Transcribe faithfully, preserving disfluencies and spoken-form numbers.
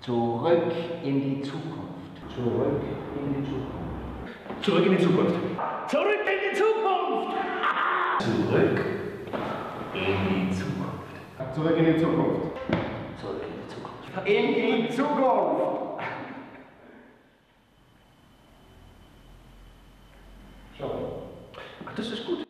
Zurück in die Zukunft. Zurück in die Zukunft. Zurück in die Zukunft. Zurück in die Zukunft! Zurück in die Zukunft. Zurück in die Zukunft. Zurück in die Zukunft. In die Zukunft! Schau. Ach, das ist gut.